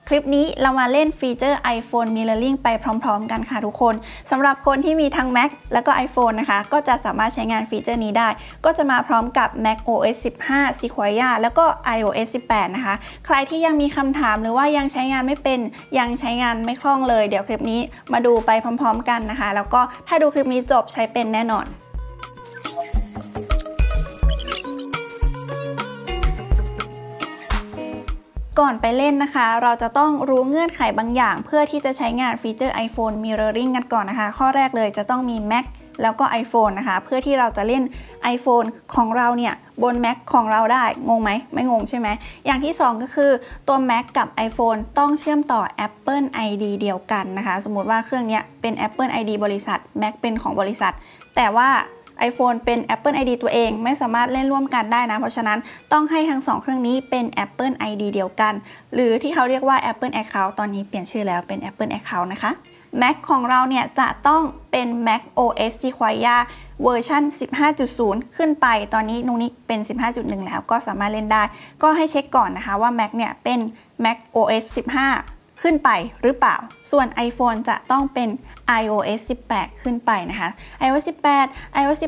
คลิปนี้เรามาเล่นฟีเจอร์ iPhone Mirroring ไปพร้อมๆกันค่ะทุกคนสำหรับคนที่มีทั้ง Mac แล้วก็ iPhone นะคะก็จะสามารถใช้งานฟีเจอร์นี้ได้ก็จะมาพร้อมกับ macOS 15 Sequoia แล้วก็ iOS 18 นะคะใครที่ยังมีคำถามหรือว่ายังใช้งานไม่เป็นยังใช้งานไม่คล่องเลยเดี๋ยวคลิปนี้มาดูไปพร้อมๆกันนะคะแล้วก็ถ้าดูคลิปนี้จบใช้เป็นแน่นอนก่อนไปเล่นนะคะเราจะต้องรู้เงื่อนไขบางอย่างเพื่อที่จะใช้งานฟีเจอร์ iPhone Mirroring กันก่อนนะคะข้อแรกเลยจะต้องมี Mac แล้วก็ iPhone นะคะเพื่อที่เราจะเล่น iPhone ของเราเนี่ยบน Mac ของเราได้งงไหมไม่งงใช่ไหมอย่างที่2ก็คือตัว Mac กับ iPhone ต้องเชื่อมต่อ Apple ID เดียวกันนะคะสมมุติว่าเครื่องนี้เป็น Apple ID บริษัท Mac เป็นของบริษัทแต่ว่าiPhone เป็น Apple ID ตัวเองไม่สามารถเล่นร่วมกันได้นะเพราะฉะนั้นต้องให้ทั้ง2เครื่องนี้เป็น Apple ID เดียวกันหรือที่เขาเรียกว่า Apple Account ตอนนี้เปลี่ยนชื่อแล้วเป็น Apple Account นะคะ Mac ของเราเนี่ยจะต้องเป็น macOS Sequoia เวอร์ชัน 15.0 ขึ้นไปตอนนี้นุกนิกเป็น 15.1 แล้วก็สามารถเล่นได้ก็ให้เช็คก่อนนะคะว่า Mac เนี่ยเป็น macOS 15 ขึ้นไปหรือเปล่าส่วน iPhone จะต้องเป็น iOS 18 ขึ้นไปนะคะ iOS 18 iOS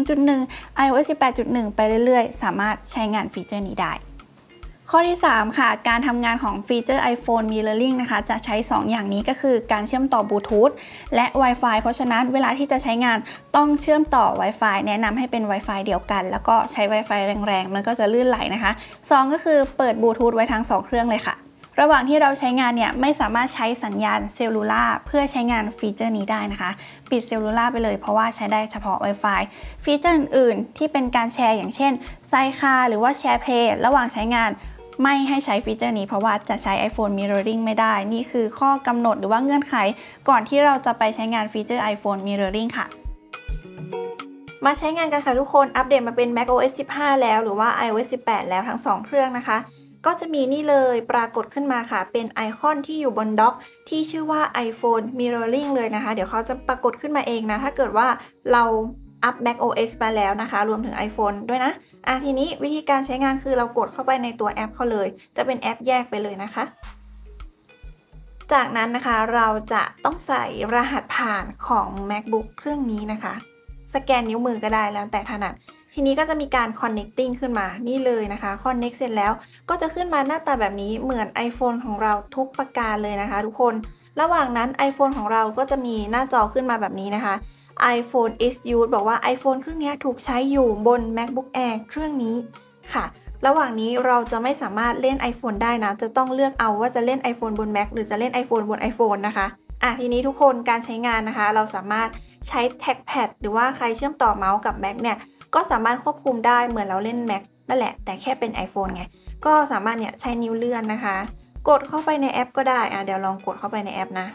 18.0.1 iOS 18.1 ไปเรื่อยๆสามารถใช้งานฟีเจอร์นี้ได้ข้อที่3ค่ะการทำงานของฟีเจอร์ iPhone Mirroring นะคะจะใช้2อย่างนี้ก็คือการเชื่อมต่อบลูทูธและ Wi-Fi เพราะฉะนั้นเวลาที่จะใช้งานต้องเชื่อมต่อ Wi-Fi แนะนำให้เป็น Wi-Fi เดียวกันแล้วก็ใช้ Wi-Fi แรงๆมันก็จะลื่นไหลนะคะ2ก็คือเปิดบลูทูธไว้ทั้ง2เครื่องเลยค่ะระหว่างที่เราใช้งานเนี่ยไม่สามารถใช้สัญญาณเซลลูล่าเพื่อใช้งานฟีเจอร์นี้ได้นะคะปิดเซลลูล่าไปเลยเพราะว่าใช้ได้เฉพาะ Wi-Fi ฟีเจอร์อื่นๆที่เป็นการแชร์อย่างเช่นไซคาหรือว่าแชร์เพย์ระหว่างใช้งานไม่ให้ใช้ฟีเจอร์นี้เพราะว่าจะใช้ iPhone Mirroring ไม่ได้นี่คือข้อกำหนดหรือว่าเงื่อนไขก่อนที่เราจะไปใช้งานฟีเจอร์ iPhone Mirroring ค่ะมาใช้งานกันค่ะทุกคนอัปเดตมาเป็น macOS 15 แล้วหรือว่า iOS 18 แล้วทั้ง2เครื่องนะคะก็จะมีนี่เลยปรากฏขึ้นมาค่ะเป็นไอคอนที่อยู่บนด็อกที่ชื่อว่า iPhone Mirroring เลยนะคะเดี๋ยวเขาจะปรากฏขึ้นมาเองนะถ้าเกิดว่าเราอัพ macOS มาแล้วนะคะรวมถึง iPhone ด้วยนะทีนี้วิธีการใช้งานคือเรากดเข้าไปในตัวแอปเขาเลยจะเป็นแอปแยกไปเลยนะคะจากนั้นนะคะเราจะต้องใส่รหัสผ่านของ MacBook เครื่องนี้นะคะสแกนนิ้วมือก็ได้แล้วแต่ถนัดทีนี้ก็จะมีการ connecting ขึ้นมานี่เลยนะคะ connect เสร็จแล้วก็จะขึ้นมาหน้าตาแบบนี้เหมือน iPhone ของเราทุกประการเลยนะคะทุกคนระหว่างนั้น iPhone ของเราก็จะมีหน้าจอขึ้นมาแบบนี้นะคะ iPhone is used บอกว่า iPhone เครื่องนี้ถูกใช้อยู่บน MacBook Air เครื่องนี้ค่ะระหว่างนี้เราจะไม่สามารถเล่น iPhone ได้นะจะต้องเลือกเอาว่าจะเล่น iPhone บน Mac หรือจะเล่น iPhone บน iPhone นะคะทีนี้ทุกคนการใช้งานนะคะเราสามารถใช้แท็กแพดหรือว่าใครเชื่อมต่อเมาส์กับ Mac เนี่ยก็สามารถควบคุมได้เหมือนเราเล่น Mac นั่นแหละแต่แค่เป็น iPhone ไงก็สามารถเนี่ยใช้นิ้วเลื่อนนะคะกดเข้าไปในแอปก็ได้เดี๋ยวลองกดเข้าไปในแอปนะ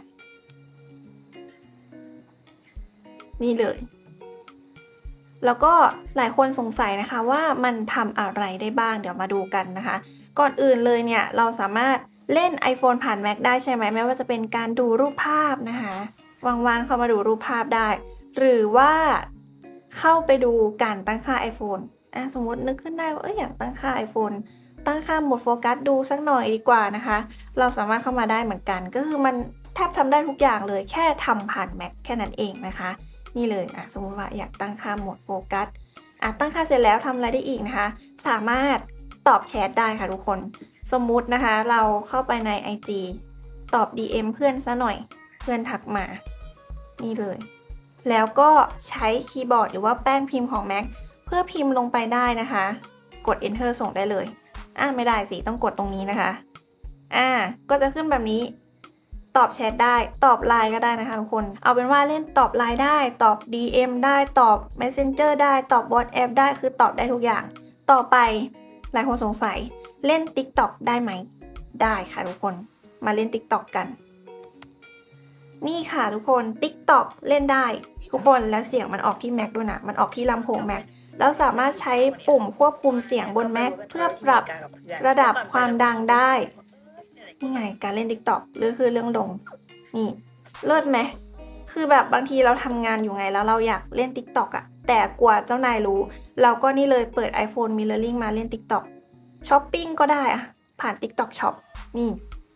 นี่เลยแล้วก็หลายคนสงสัยนะคะว่ามันทำอะไรได้บ้างเดี๋ยวมาดูกันนะคะก่อนอื่นเลยเนี่ยเราสามารถเล่น iPhone ผ่าน Mac ได้ใช่ไหมไม่ว่าจะเป็นการดูรูปภาพนะคะว่างๆเข้ามาดูรูปภาพได้หรือว่าเข้าไปดูการตั้งค่า iPhone สมมตินึกขึ้นได้ว่าอยากตั้งค่า iPhone ตั้งค่าโหมดโฟกัสดูสักหน่อยดีกว่านะคะเราสามารถเข้ามาได้เหมือนกันก็คือมันแทบทำได้ทุกอย่างเลยแค่ทำผ่าน Mac แค่นั้นเองนะคะนี่เลยสมมติว่าอยากตั้งค่าโหมดโฟกัสตั้งค่าเสร็จแล้วทำอะไรได้อีกนะคะสามารถตอบแชทได้ค่ะทุกคนสมมุตินะคะเราเข้าไปใน IG ตอบ DM เพื่อนซะหน่อยเพื่อนทักมานี่เลยแล้วก็ใช้คีย์บอร์ดหรือว่าแป้นพิมพ์ของ Mac เพื่อพิมพ์ลงไปได้นะคะกด Enter ส่งได้เลยไม่ได้สิต้องกดตรงนี้นะคะก็จะขึ้นแบบนี้ตอบแชทได้ตอบไลน์ก็ได้นะคะทุกคนเอาเป็นว่าเล่นตอบไลน์ได้ตอบ DM ได้ตอบ Messenger ได้ตอบ WhatsApp ได้คือตอบได้ทุกอย่างต่อไปหลายคนสงสัยเล่น TikTok ได้ไหมได้ค่ะทุกคนมาเล่น TikTok กันนี่ค่ะทุกคน TikTok เล่นได้ทุกคนแล้วเสียงมันออกที่ Mac ด้วยนะมันออกที่ลำโพง Mac แล้วสามารถใช้ปุ่มควบคุมเสียงบน Mac เพื่อปรับระดับความดังได้นี่ไงการเล่น TikTok หรือคือเรื่องลงนี่เลิศไหมคือแบบบางทีเราทำงานอยู่ไงแล้วเราอยากเล่น TikTok แต่กลัวเจ้านายรู้เราก็นี่เลยเปิด iPhone Mirroring มาเล่น TikTok ช้อปปิ้งก็ได้ผ่าน TikTok Shop นี่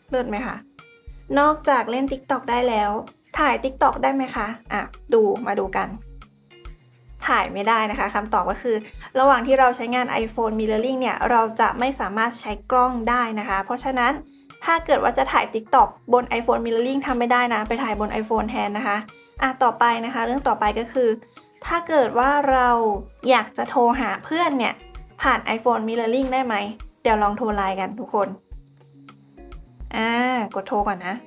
เลิศไหมคะนอกจากเล่น TikTok ได้แล้วถ่าย TikTok ได้ไหมคะมาดูกันถ่ายไม่ได้นะคะคำตอบก็คือระหว่างที่เราใช้งาน iPhone Mirroring เนี่ยเราจะไม่สามารถใช้กล้องได้นะคะเพราะฉะนั้นถ้าเกิดว่าจะถ่าย TikTok บน iPhone Mirroring ทำไม่ได้นะไปถ่ายบน iPhone แทนนะคะต่อไปนะคะเรื่องต่อไปก็คือถ้าเกิดว่าเราอยากจะโทรหาเพื่อนเนี่ยผ่าน iPhone Mirroring ได้ไหมเดี๋ยวลองโทรไลน์กันทุกคนกดโทรก่อนนะ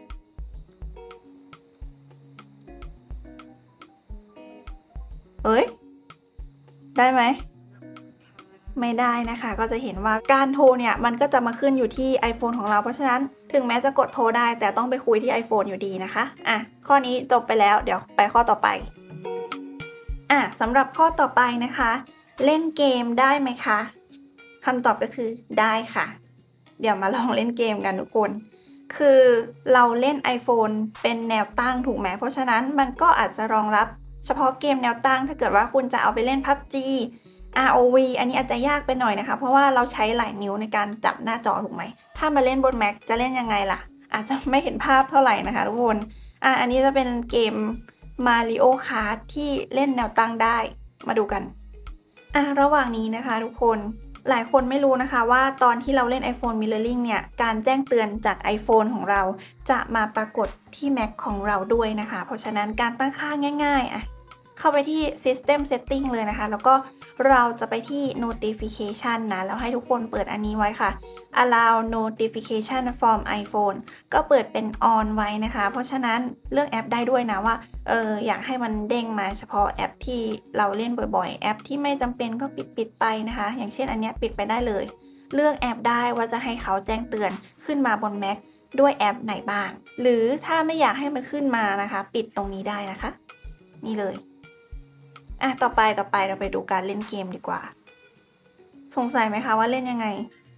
ได้ไหมไม่ได้นะคะก็จะเห็นว่าการโทรเนี่ยมันก็จะมาขึ้นอยู่ที่ iPhone ของเราเพราะฉะนั้นถึงแม้จะกดโทรได้แต่ต้องไปคุยที่ iPhone อยู่ดีนะคะข้อนี้จบไปแล้วเดี๋ยวไปข้อต่อไปสำหรับข้อต่อไปนะคะเล่นเกมได้ไหมคะคำตอบก็คือได้ค่ะเดี๋ยวมาลองเล่นเกมกันทุกคนคือเราเล่น iPhone เป็นแนวตั้งถูกไหมเพราะฉะนั้นมันก็อาจจะรองรับเฉพาะเกมแนวตั้งถ้าเกิดว่าคุณจะเอาไปเล่น PUBG ROV อันนี้อาจจะยากไปหน่อยนะคะเพราะว่าเราใช้หลายนิ้วในการจับหน้าจอถูกไหมถ้ามาเล่นบน Mac จะเล่นยังไงล่ะอาจจะไม่เห็นภาพเท่าไหร่นะคะทุกคนอันนี้จะเป็นเกม Mario Kart ที่เล่นแนวตั้งได้มาดูกันระหว่างนี้นะคะทุกคนหลายคนไม่รู้นะคะว่าตอนที่เราเล่น iPhone Mirroring เนี่ยการแจ้งเตือนจาก iPhone ของเราจะมาปรากฏที่ Mac ของเราด้วยนะคะเพราะฉะนั้นการตั้งค่าง่ายๆเข้าไปที่ System Setting เลยนะคะแล้วก็เราจะไปที่ Notification นะแล้วให้ทุกคนเปิดอันนี้ไว้ค่ะ Allow Notification from iPhone ก็เปิดเป็น On ไว้นะคะเพราะฉะนั้นเลือกแอปได้ด้วยนะว่าอยากให้มันเด้งมาเฉพาะแอปที่เราเล่นบ่อยๆแอปที่ไม่จำเป็นก็ปิดไปนะคะอย่างเช่นอันนี้ปิดไปได้เลยเลือกแอปได้ว่าจะให้เขาแจ้งเตือนขึ้นมาบน Mac ด้วยแอปไหนบ้างหรือถ้าไม่อยากให้มันขึ้นมานะคะปิดตรงนี้ได้นะคะนี่เลยต่อไปเราไปดูการเล่นเกมดีกว่าสงสัยไหมคะว่าเล่นยังไง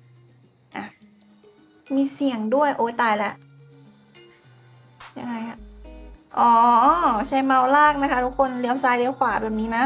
มีเสียงด้วยโอ้ยตายแล้วยังไงใช้เมาส์ลากนะคะทุกคนเลี้ยวซ้ายเลี้ยวขวาแบบนี้นะ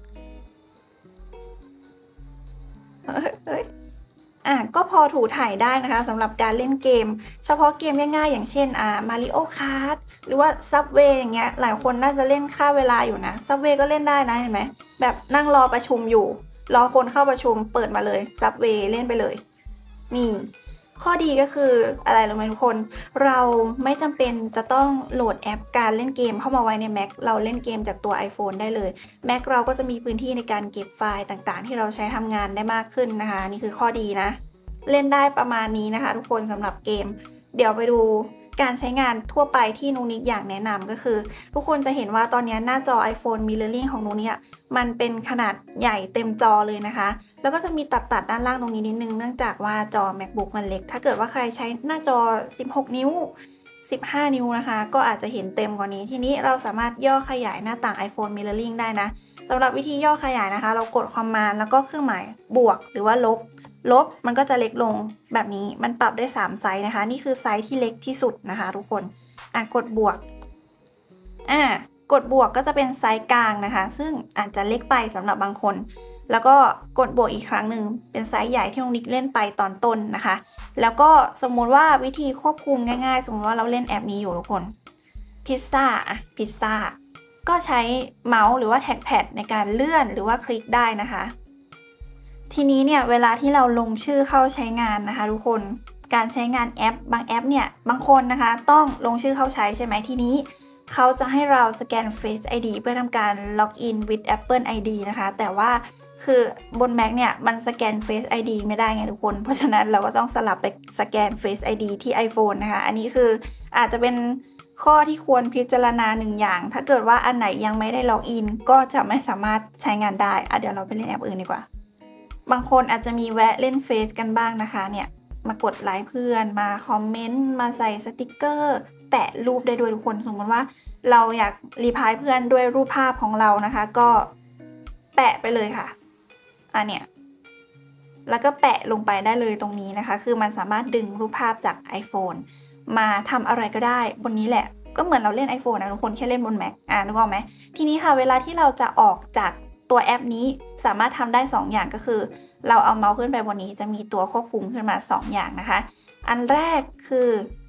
ก็พอถูถ่ายได้นะคะสำหรับการเล่นเกมเฉพาะเกมง่ายๆอย่างเช่นMario Kart หรือว่า Subway อย่างเงี้ยหลายคนน่าจะเล่นค่าเวลาอยู่นะ Subway ก็เล่นได้นะเห็นไหมแบบนั่งรอประชุมอยู่รอคนเข้าประชุมเปิดมาเลย Subway เล่นไปเลยนี่ข้อดีก็คืออะไรรู้ไหมทุกคนเราไม่จำเป็นจะต้องโหลดแอปการเล่นเกมเข้ามาไว้ใน Mac เราเล่นเกมจากตัว iPhone ได้เลย Mac เราก็จะมีพื้นที่ในการเก็บไฟล์ต่างๆที่เราใช้ทำงานได้มากขึ้นนะคะนี่คือข้อดีนะเล่นได้ประมาณนี้นะคะทุกคนสำหรับเกมเดี๋ยวไปดูการใช้งานทั่วไปที่นุนิกอยากแนะนำก็คือทุกคนจะเห็นว่าตอนนี้หน้าจอ iPhone Mirroring ของนุนิกมันเป็นขนาดใหญ่เต็มจอเลยนะคะแล้วก็จะมีตัดด้านล่างตรงนี้นิดนึงเนื่องจากว่าจอ MacBook มันเล็กถ้าเกิดว่าใครใช้หน้าจอ16นิ้ว15นิ้วนะคะก็อาจจะเห็นเต็มกว่านี้ทีนี้เราสามารถย่อขยายหน้าต่าง iPhone Mirroring ได้นะสำหรับวิธีย่อขยายนะคะเรากด Command แล้วก็เครื่องหมายบวกหรือว่าลบมันก็จะเล็กลงแบบนี้มันปรับได้3ไซส์นะคะนี่คือไซส์ที่เล็กที่สุดนะคะทุกคนกดบวกกดบวกก็จะเป็นไซส์กลางนะคะซึ่งอาจจะเล็กไปสำหรับบางคนแล้วก็กดบวกอีกครั้งหนึ่งเป็นไซส์ใหญ่ที่น้องนิกเล่นไปตอนต้นนะคะแล้วก็สมมุติว่าวิธีควบคุมง่ายๆสมมติว่าเราเล่นแอปนี้อยู่ทุกคนพิซซ่าก็ใช้เมาส์หรือว่าแท็กแพดในการเลื่อนหรือว่าคลิกได้นะคะทีนี้เนี่ยเวลาที่เราลงชื่อเข้าใช้งานนะคะทุกคนการใช้งานแอปบางแอปเนี่ยบางคนนะคะต้องลงชื่อเข้าใช้ใช่ไหมทีนี้เขาจะให้เราสแกน Face ID เพื่อทำการ Log in with Apple ID นะคะแต่ว่าคือบน Mac เนี่ยมันสแกน Face ID ไม่ได้ไงทุกคนเพราะฉะนั้นเราก็ต้องสลับไปสแกน Face ID ที่ iPhone นะคะอันนี้คืออาจจะเป็นข้อที่ควรพิจารณาหนึ่งอย่างถ้าเกิดว่าอันไหนยังไม่ได้ Log in ก็จะไม่สามารถใช้งานได้เดี๋ยวเราไปเล่นแอปอื่นดีกว่าบางคนอาจจะมีแวะเล่นเฟซกันบ้างนะคะเนี่ยมากดไลค์เพื่อนมาคอมเมนต์มาใส่สติกเกอร์แปะรูปได้ด้วยทุกคนสมมติว่าเราอยากรีพลายเพื่อนด้วยรูปภาพของเรานะคะก็แปะไปเลยค่ะเนี่ยแล้วก็แปะลงไปได้เลยตรงนี้นะคะคือมันสามารถดึงรูปภาพจาก iPhone มาทำอะไรก็ได้บนนี้แหละก็เหมือนเราเล่น iPhone นะทุกคนแค่เล่นบน Mac นึกออกไหมทีนี้ค่ะเวลาที่เราจะออกจากตัวแอปนี้สามารถทำได้2อย่างก็คือเราเอาเมาส์ขึ้นไปบนนี้จะมีตัวควบคุมขึ้นมา2อย่างนะคะอันแรกคือ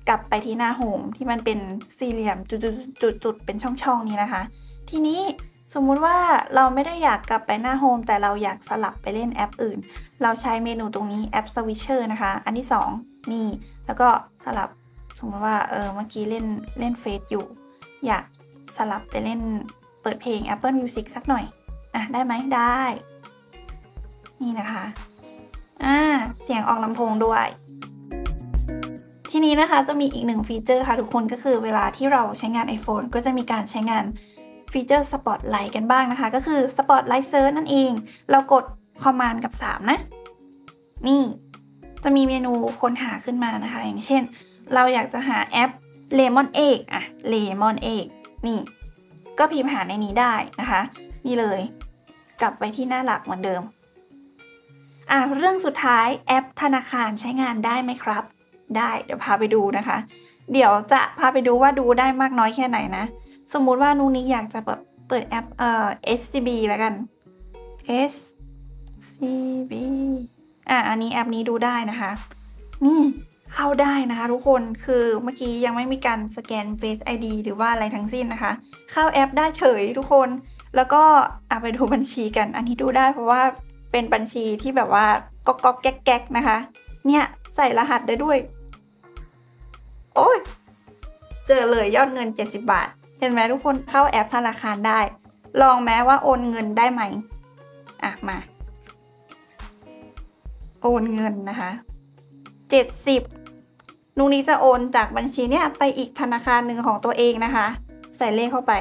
กลับไปที่หน้าโฮมที่มันเป็นสี่เหลี่ยมจุดๆเป็นช่องๆนี้นะคะทีนี้สมมุติว่าเราไม่ได้อยากกลับไปหน้าโฮมแต่เราอยากสลับไปเล่นแอปอื่นเราใช้เมนูตรงนี้แอป Switcher นะคะอันที่2นี่แล้วก็สลับสมมติว่าเมื่อกี้เล่นเฟซอยู่อยากสลับไปเล่นเปิดเพลง Apple Music สักหน่อยได้ไหมได้นี่นะคะเสียงออกลำโพงด้วยทีนี้นะคะจะมีอีกหนึ่งฟีเจอร์ค่ะทุกคนก็คือเวลาที่เราใช้งาน iPhone ก็จะมีการใช้งานฟีเจอร์ Spotlight กันบ้างนะคะก็คือ Spotlight Search นั่นเองเรากด Command กับ3นะนี่จะมีเมนูค้นหาขึ้นมานะคะอย่างเช่นเราอยากจะหาแอป Lemon Egg Lemon Egg นี่ก็พิมพ์หาในนี้ได้นะคะนี่เลยกลับไปที่หน้าหลักเหมือนเดิมเรื่องสุดท้ายแอปธนาคารใช้งานได้ไหมครับได้เดี๋ยวพาไปดูนะคะเดี๋ยวจะพาไปดูว่าดูได้มากน้อยแค่ไหนนะสมมุติว่านุ้งอยากจะเปิดแอปSCB แล้วกัน SCB อันนี้แอปนี้ดูได้นะคะนี่เข้าได้นะคะทุกคนคือเมื่อกี้ยังไม่มีการสแกน Face ID หรือว่าอะไรทั้งสิ้นนะคะเข้าแอปได้เฉยทุกคนแล้วก็ไปดูบัญชีกันอันนี้ดูได้เพราะว่าเป็นบัญชีที่แบบว่าก๊อกแก๊กนะคะเนี่ยใส่รหัสได้ด้วยโอ้ยเจอเลยยอดเงิน70 บาทเห็นไหมทุกคนเข้าแอปธนาคารได้ลองแม้ว่าโอนเงินได้ไหมมาโอนเงินนะคะ70นุ้งนี้จะโอนจากบัญชีเนี้ยไปอีกธนาคารหนึ่งของตัวเองนะคะใส่เลขเข้าไป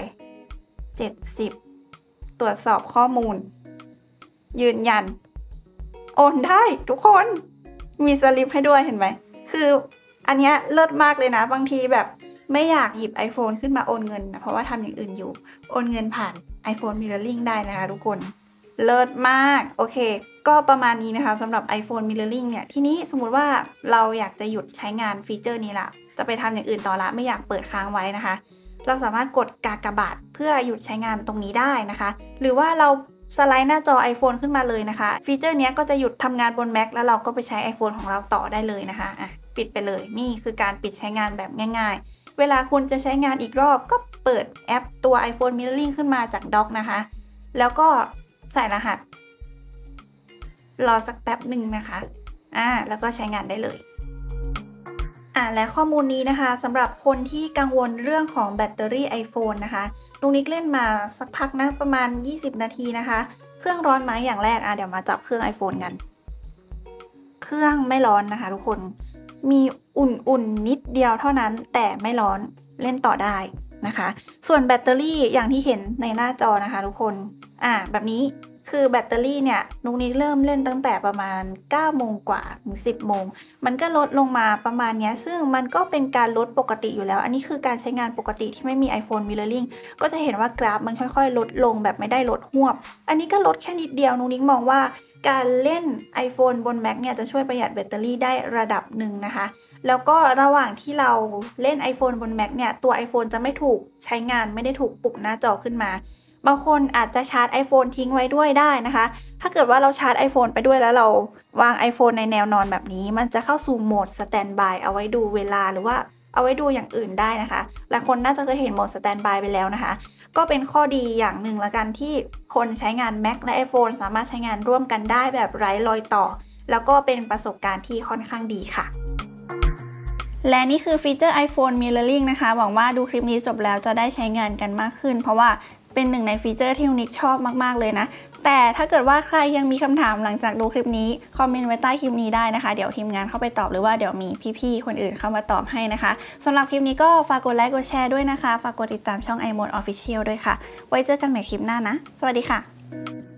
70ตรวจสอบข้อมูลยืนยันโอนได้ทุกคนมีสลิปให้ด้วยเห็นไหมคืออันนี้เลิศมากเลยนะบางทีแบบไม่อยากหยิบ iPhone ขึ้นมาโอนเงินนะเพราะว่าทำอย่างอื่นอยู่โอนเงินผ่าน iPhone Mirroring ได้นะคะทุกคนเลิศมากโอเคก็ประมาณนี้นะคะสำหรับ iPhone Mirroring เนี่ยทีนี้สมมุติว่าเราอยากจะหยุดใช้งานฟีเจอร์นี้ละจะไปทำอย่างอื่นต่อละไม่อยากเปิดค้างไว้นะคะเราสามารถกดกากบาทเพื่อหยุดใช้งานตรงนี้ได้นะคะหรือว่าเราสไลด์หน้าจอ iPhone ขึ้นมาเลยนะคะฟีเจอร์นี้ก็จะหยุดทำงานบน Mac แล้วเราก็ไปใช้ iPhone ของเราต่อได้เลยนะคะปิดไปเลยนี่คือการปิดใช้งานแบบง่ายๆเวลาคุณจะใช้งานอีกรอบก็เปิดแอปตัว iPhone Mirroring ขึ้นมาจากด็อกนะคะแล้วก็ใส่รหัสรอสักแป๊บหนึ่งนะคะแล้วก็ใช้งานได้เลยและข้อมูลนี้นะคะสำหรับคนที่กังวลเรื่องของแบตเตอรี่ iPhone นะคะนุ้งนิกเล่นมาสักพักนะประมาณ20 นาทีนะคะเครื่องร้อนไหมอย่างแรกเดี๋ยวมาจับเครื่อง iPhone กันเครื่องไม่ร้อนนะคะทุกคนมีอุ่นนิดเดียวเท่านั้นแต่ไม่ร้อนเล่นต่อได้นะคะส่วนแบตเตอรี่อย่างที่เห็นในหน้าจอนะคะทุกคนแบบนี้คือแบตเตอรี่เนี่ยนุ้งนิกเริ่มเล่นตั้งแต่ประมาณ9 โมงกว่าถึง10 โมงมันก็ลดลงมาประมาณนี้ซึ่งมันก็เป็นการลดปกติอยู่แล้วอันนี้คือการใช้งานปกติที่ไม่มี iPhone Mirroring ก็จะเห็นว่ากราฟมันค่อยๆลดลงแบบไม่ได้ลดหวบอันนี้ก็ลดแค่นิดเดียวนุ้งนิกมองว่าการเล่น iPhone บน Mac เนี่ยจะช่วยประหยัดแบตเตอรี่ได้ระดับหนึ่งนะคะแล้วก็ระหว่างที่เราเล่น iPhone บน Mac เนี่ยตัว iPhone จะไม่ถูกใช้งานไม่ได้ถูกปลุกหน้าจอขึ้นมาบางคนอาจจะชาร์จ iPhone ทิ้งไว้ด้วยได้นะคะถ้าเกิดว่าเราชาร์จ iPhone ไปด้วยแล้วเราวาง iPhone ในแนวนอนแบบนี้มันจะเข้าสู่โหมด Standby เอาไว้ดูเวลาหรือว่าเอาไว้ดูอย่างอื่นได้นะคะหลายคนน่าจะเคยเห็นโหมด Standby ไปแล้วนะคะก็เป็นข้อดีอย่างหนึ่งละกันที่คนใช้งาน Mac และ iPhone สามารถใช้งานร่วมกันได้แบบไร้รอยต่อแล้วก็เป็นประสบการณ์ที่ค่อนข้างดีค่ะและนี่คือฟีเจอร์ iPhone Mirroring นะคะหวังว่าดูคลิปนี้จบแล้วจะได้ใช้งานกันมากขึ้นเพราะว่าเป็นหนึ่งในฟีเจอร์ที่นิกชอบมากๆเลยนะแต่ถ้าเกิดว่าใครยังมีคำถามหลังจากดูคลิปนี้คอมเมนต์ไว้ใต้คลิปนี้ได้นะคะเดี๋ยวทีมงานเข้าไปตอบหรือว่าเดี๋ยวมีพี่ๆคนอื่นเข้ามาตอบให้นะคะสำหรับคลิปนี้ก็ฝากกดไลค์กดแชร์ด้วยนะคะฝากกดติดตามช่อง iMode Official ด้วยค่ะไว้เจอกันใหม่คลิปหน้านะสวัสดีค่ะ